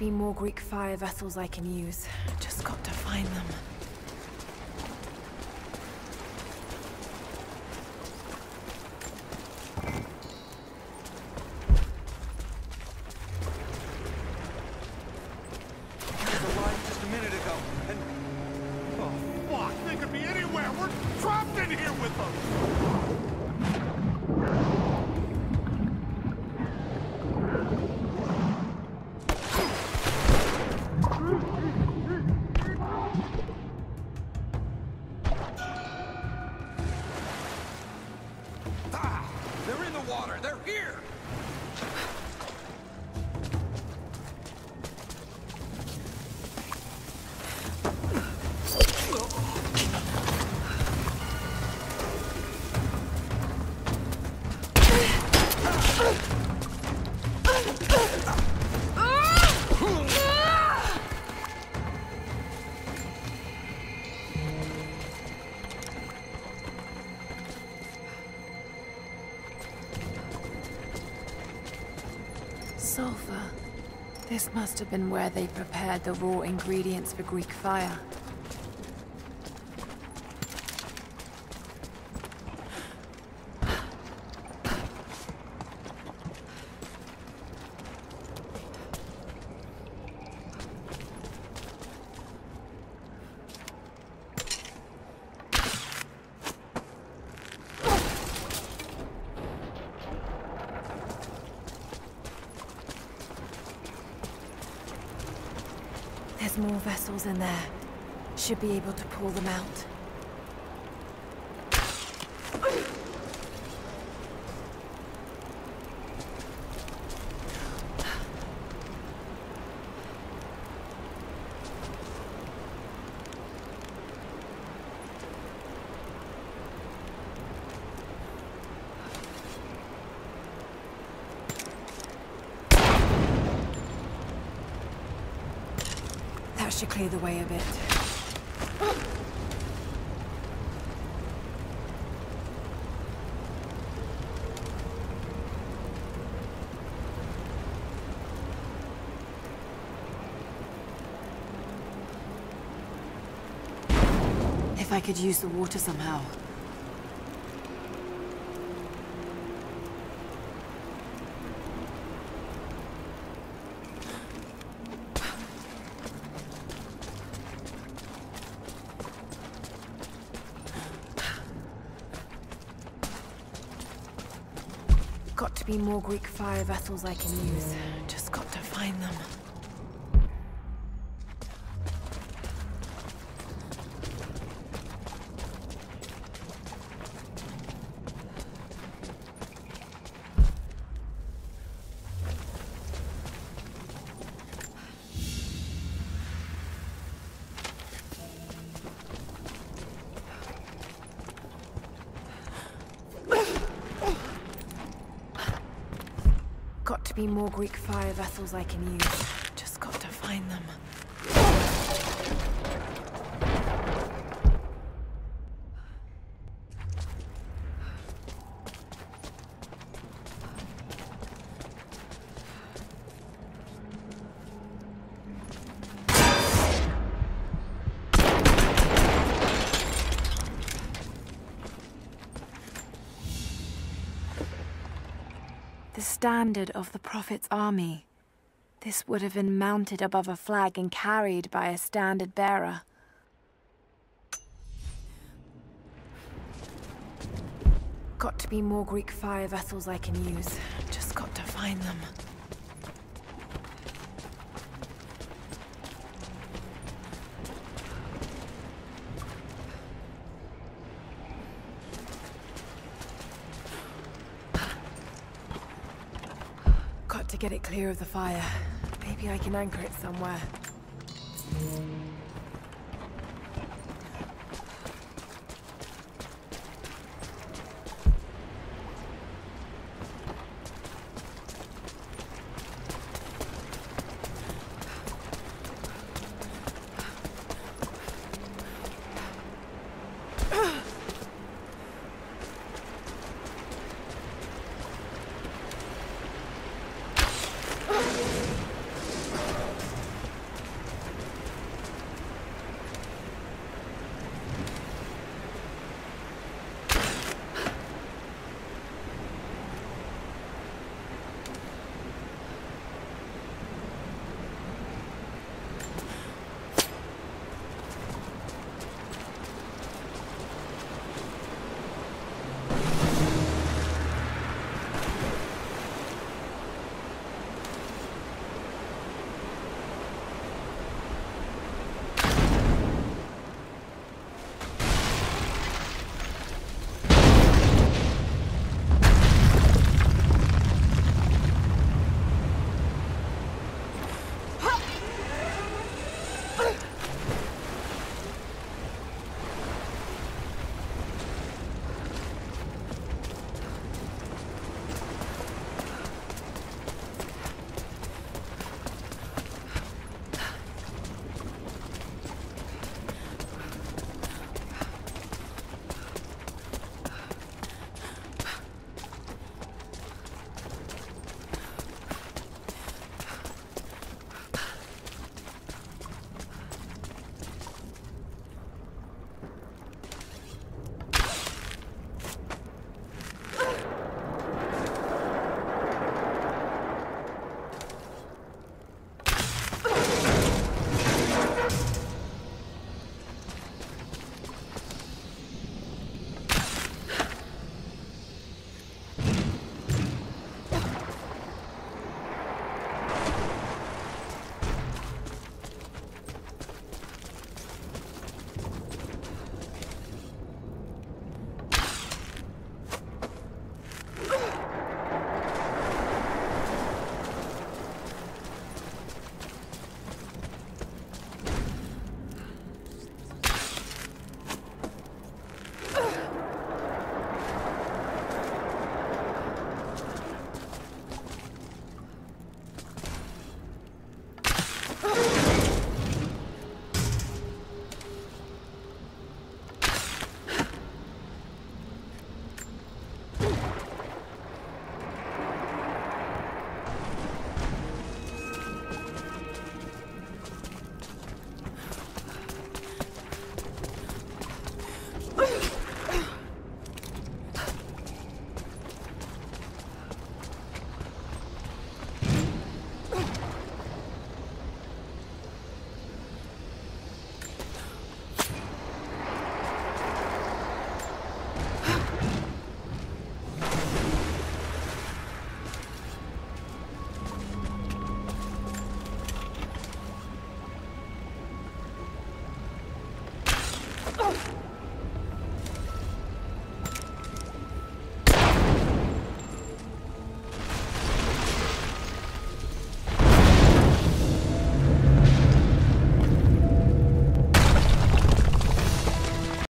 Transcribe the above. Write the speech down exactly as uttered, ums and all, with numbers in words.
be more Greek fire vessels I can use. Just got to find them. There was a line just a minute ago, and... Oh, fuck! They could be anywhere! We're trapped in here with them! They're in the water! They're here! Sulfur. This must have been where they prepared the raw ingredients for Greek fire. There's more vessels in there. Should be able to pull them out. That should clear the way a bit. If I could use the water somehow. Got to be more Greek fire vessels I can use. Just got to find them. Got to be more Greek fire vessels I can use. Just got to find them. The standard of the Prophet's army. This would have been mounted above a flag and carried by a standard bearer. Got to be more Greek fire vessels I can use. Just got to find them. Got to get it clear of the fire. Maybe I can anchor it somewhere. Ugh.